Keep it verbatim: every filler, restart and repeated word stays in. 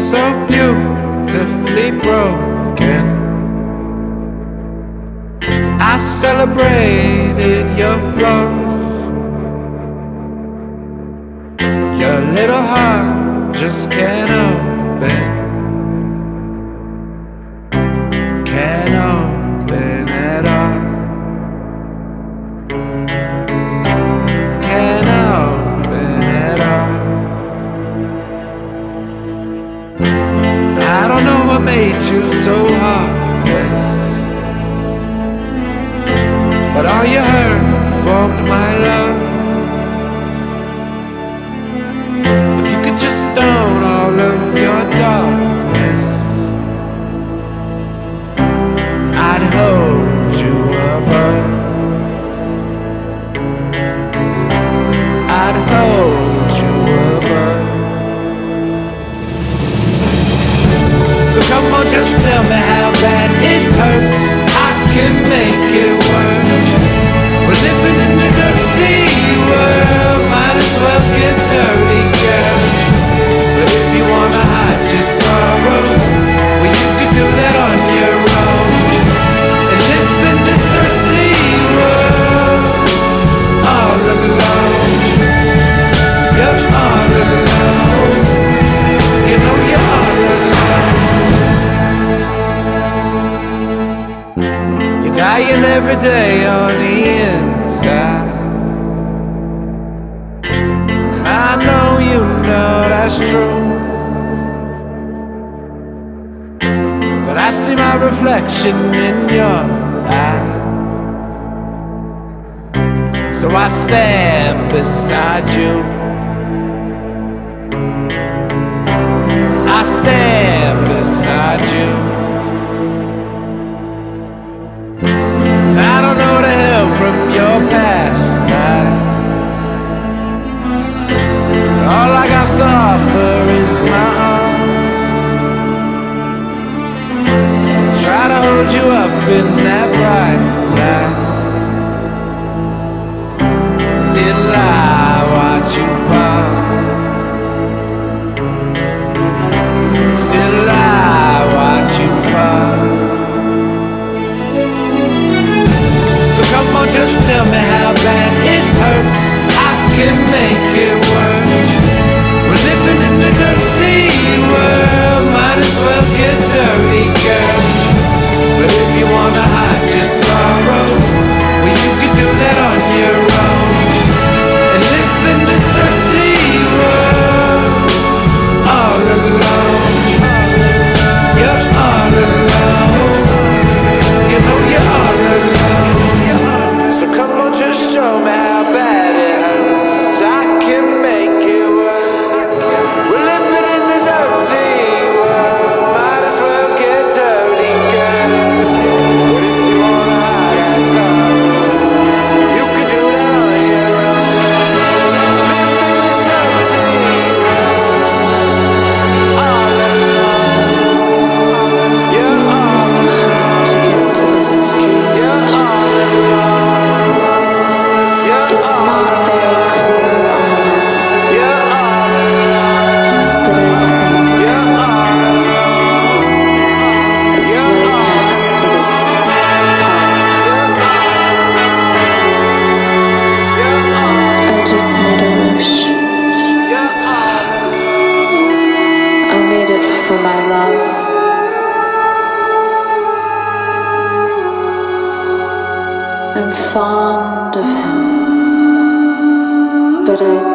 so beautifully broken. I celebrated your flaws. Your little heart just can't open. Can't open at all. Can't open at all. I don't know what made you so heartless, but all you heard formed my love. If you could just stone all of your darkness, I'd hold you above. I'd hold you above. So come on, just tell me how bad it hurts. I can make it work. We're living in the dirty world. Might as well get dirty, girl. But if you wanna hide your sorrow, well, you could do that on your own. And live in this dirty world all alone. You're all alone. You know you're all alone. You're dying every day on the inside. And I know you know that's true, but I see my reflection in your eye. So I stand beside you. I stand beside you. And I don't know the hell from your past life. All I got to offer is my arm. Try to hold you up in that bright light. Still I watch you fall. Still I watch you fall. So come on, just tell me how bad it hurts. I can make it work. We're living in the dirty world. Might as well get dirty, girl. But if you wanna hide your sorrow, well, you can do that on your own. And live in this dirty world all alone. You're all alone. You know you're all alone. So come on, just show me how bad it hurts. I can make it work. We're living in the dirty world. Might as well get dirty, girl. But if you wanna hide that sorrow, you can do that on your own. Live in this dirty world all alone. You're all alone. To get to the street, You're all alone. You're it's all not very clear on the map, You're all alone. but I think You're all alone. it's right next to this park. I just made a wish. I made it for my love. I'm fond of him, but I